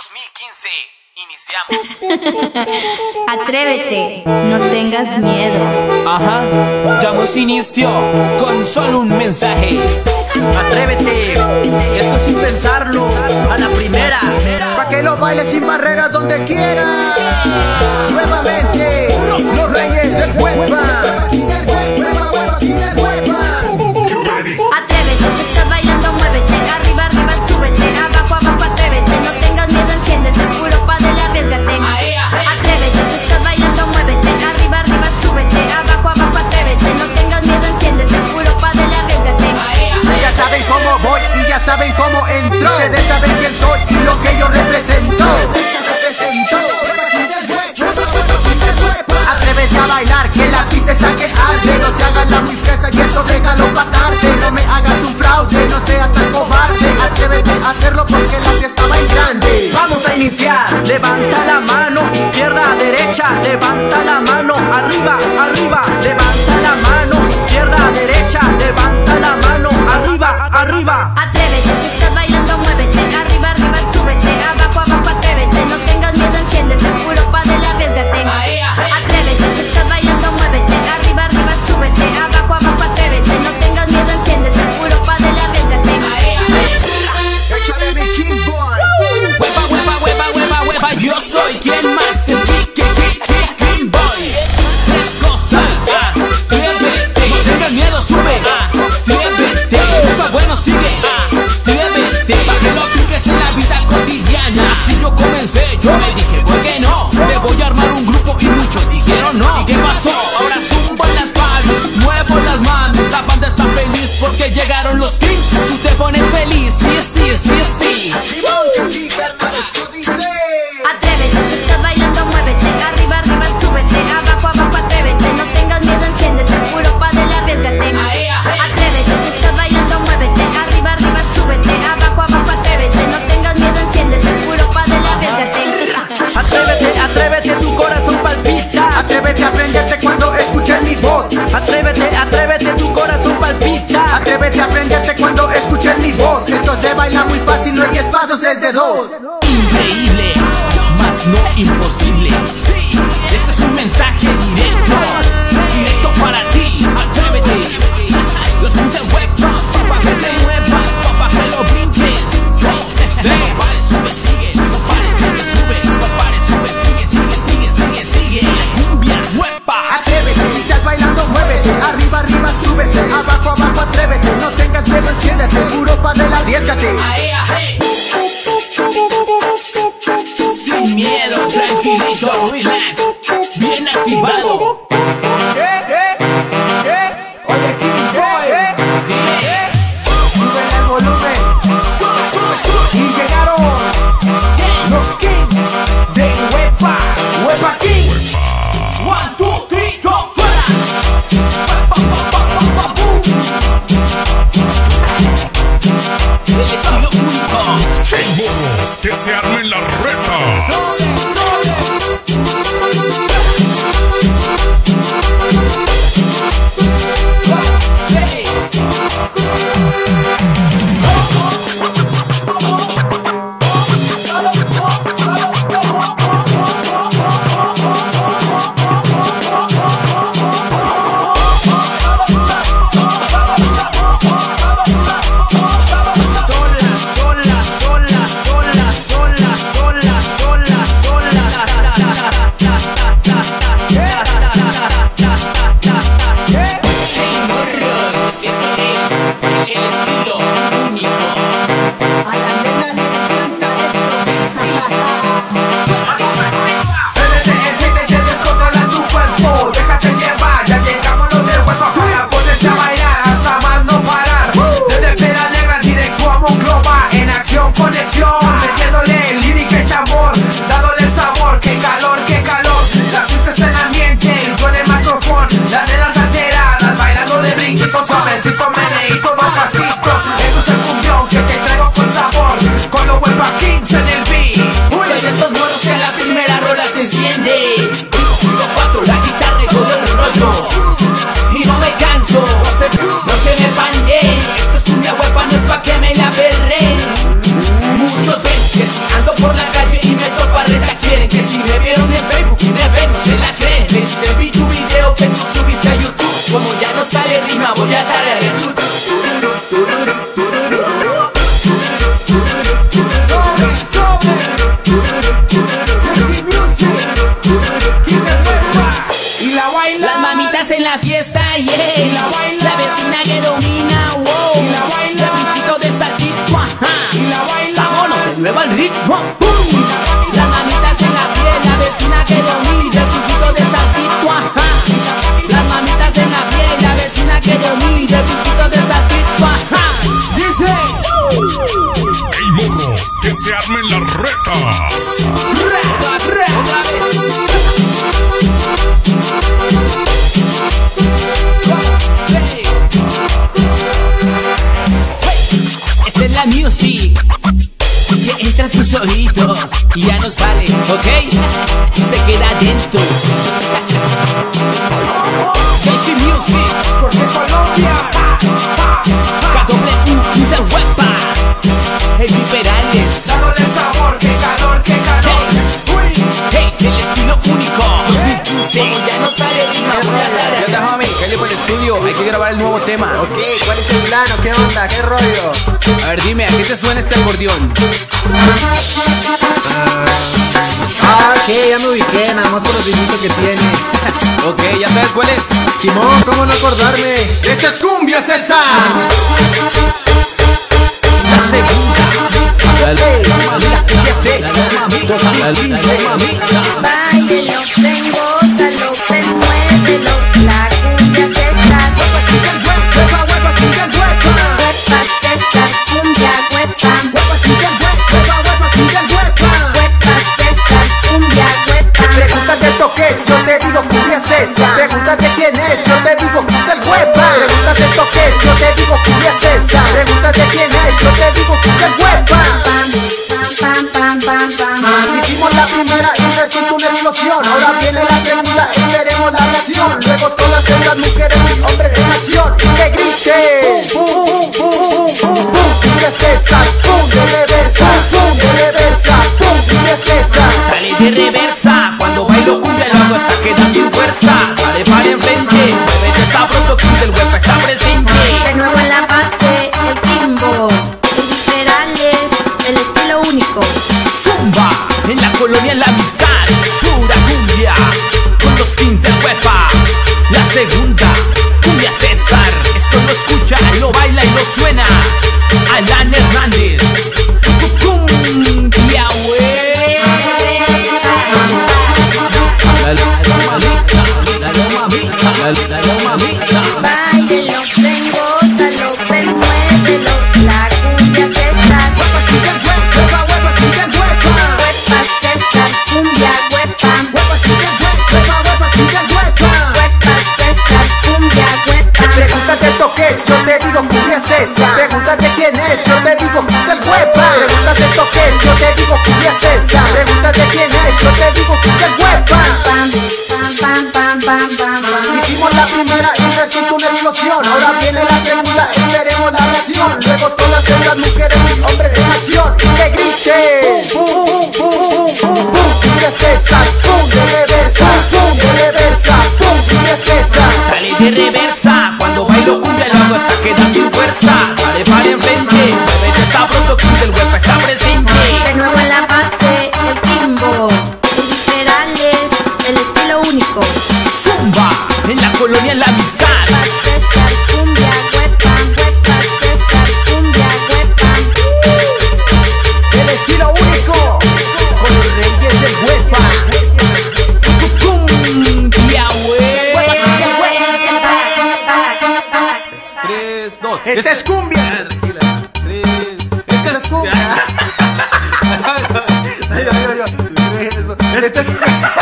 2015. Iniciamos. Atrévete, no tengas miedo. Ajá, damos inicio con solo un mensaje. Atrévete, esto sin pensarlo, a la primera. Pa' que lo bailes sin barreras donde quieras. Nuevamente, los reyes del huepa. Atrévete, si estás bailando, muévete. Arriba, arriba, súbete. Abajo, abajo, atrévete. No tengas miedo, enciéndete. Puro padel, arriésgate. Atrévete, si estás bailando, muévete. Arriba, arriba, súbete. Abajo, abajo, atrévete. No tengas miedo, enciéndete. Puro padel, arriésgate. Ya saben cómo voy y ya saben cómo entro. Ustedes saben quién soy y lo que yo represento. Atrévete a bailar, que la pista está que arde. No te hagas la muy fresa y eso déjalo pa' tarde. No me hagas un fraude, no seas tan cobarde. Atrévete a hacerlo porque la fiesta va en grande. Vamos a iniciar, levanta la mano, izquierda, derecha, levanta la mano, arriba, arriba, levanta la mano, izquierda, derecha, levanta la mano, arriba, arriba. Atrévete, si estás bailando, muévete. Arriba, arriba, súbete. Abajo, abajo, atrévete. No tengas miedo, enciéndete. Puro padel, arriésgate. Atrévete, si estás bailando, muévete. Arriba, arriba, súbete. Abajo, abajo, atrévete. No tengas miedo, enciéndete. Puro padel, arriésgate. Échale mi King Boy. Huepa, huepa, huepa, huepa, huepa. Yo soy quien más el King Boy. Tres cosas, atrévete. No tengas miedo, sube, atrévete. Está bueno, sigue, atrévete. Pa' que no piques en la vida cotidiana. Así yo comencé, yo me dije, ¿por qué no? Me voy a armar un grupo y muchos dijeron no. ¿Y qué pasó? Ahora zumban las palmas, muevo las manos. La banda está feliz porque llegaron los Kings. Tú te pones feliz, sí, sí, sí, sí. Atrévete, si estás bailando, muévete. Arriba, arriba, súbete. Abajo, abajo, atrévete. No tengas miedo, enciéndete. Puro padel, arriésgate. Atrévete, si estás bailando, muévete. Arriba, arriba, súbete. Abajo, abajo, atrévete. No tengas miedo, enciéndete. Puro padel, arriésgate. Atrévete, atrévete, tu corazón palpita. Atrévete a prenderte cuando escuches mi voz. Atrévete, atrévete, tu corazón palpita. Atrévete a prenderte cuando escuches mi voz. Esto se baila muy fácil, no hay 10 pasos, es de 2. Increíble, más no imposible. Este es un mensaje directo, directo para ti. Atrévete. Los pinches huepa, papá que te muevas, papá que lo brinques. No pares, sube, sigue. No pares, sigue, sube. No pares, sube, sigue, sigue, sigue, sigue, sigue. Cumbia, huepa. Atrévete, si estás bailando, muévete. Arriba, arriba, súbete. Abajo, abajo, atrévete. No tengas miedo, enciéndete. Puro padel, arriésgate. Sin miedo, tranquilito, relax. Bien activado. Oye, King Boy. Sube el volumen. Y llegaron los Kings de Huepa. Huepa Kings. 1, 2, 3, go, fuera. El estilo único. ¡Hey, morros! ¡Que se armen las retas! Con los Huepa Kings en el beat. la calle y me topa reta. Quieren que si me vieron en Facebook y me ven no se la creen. Le dice vi tu video que tú subiste a YouTube. Como ya no sale rima voy a tararear el tutu. Las mamitas en la fiesta, yeah. La vecina que domina, wow. El piquito de saltito, ajá. Vámonos de nuevo al ritmo, boom. Las mamitas en la fiesta, la vecina que domina. El piquito de saltito, ajá. Las mamitas en la fiesta, la vecina que domina. El piquito de saltito, ajá. Dice, ¡Ey, morros! ¡Que se armen las retas! otra vez. Esta es la music que entra en tus oídos y ya no sale, ¿ok? Se queda dentro. Casey Music, porque Colombia. KW y se huepa. Heavy Perales. Dándole sabor, qué calor, qué calor. Hey, el estilo único. 2015, ya no sale rima. ¿Qué onda, homie? Kelly por el estudio, hay que grabar el nuevo tema. Ok, ¿cuál es el plano? ¿Qué onda? ¿Qué rollo? A ver, dime, ¿a qué te suena este acordeón? Ok, ya me ubiqué, nada más por los dibujos que tiene. Ok, ¿ya sabes cuál es? Simón, ¿cómo no acordarme? ¡Esta es cumbia, César! La segunda. Báilelo, ven, gózalo, ven, muévelo. La cumbia César. Huepa César, cumbia, huepa. Huepa César, cumbia, huepa. Preguntas de toque, yo te digo cumbia César. Preguntas de quién es, yo te digo cumbia el huepa. Preguntas de toque, yo te digo cumbia César. Preguntas de quién es, yo te digo cumbia el huepa. Hicimos la primera y resultó una explosión. Ahora viene la segunda, esperemos la reacción. Luego todas esas mujeres y hombres en acción que griten cumbia César, cumbia reversa, cumbia reversa, cumbia César. Dale de reversa, cuando bailo cumbia lo hago hasta quedar sin fuerza. Dale para enfrente, muévete sabroso, cumbia el huepa está presente. De nuevo en la base, el timbo. Perales, el estilo único. Zumba, en la colonia la amistad, pura cumbia, con los 15 del huepa. La segunda, cumbia César, esto lo escucha, lo baila y lo suena. Alan Hernández, cumbia Báilelo, ven, gózalo, ven, muévelo. La cumbia César. Huepa César, cumbia, huepa. Huepa César, cumbia, huepa. Preguntas de toque, yo te digo cumbia César. Preguntas de quién es, yo te digo cumbia el huepa. Preguntas de toque, yo te digo cumbia César. Preguntas de quién es, yo te digo cumbia el huepa. Hicimos la primera y resultó una explosión. Ahora viene la segunda, esperemos la reacción. Luego todas esas mujeres y hombres en acción que griten cumbia César, cumbia reversa, cumbia reversa, cumbia César. Dale de reversa, cuando bailo cumbia lo hago hasta quedar sin fuerza. Dale para enfrente, muévete sabroso, cumbia el huepa está presente. De nuevo en la base, el timbo. Perales, el estilo único. Zumba, en la colonia la amistad. César, cumbia, huepa. Huepa César, cumbia, huepa. El estilo único con los reyes del huepa. Cumbia huepa. 3, 2. Esta es cumbia. Esta es cumbia. Esta es cumbia.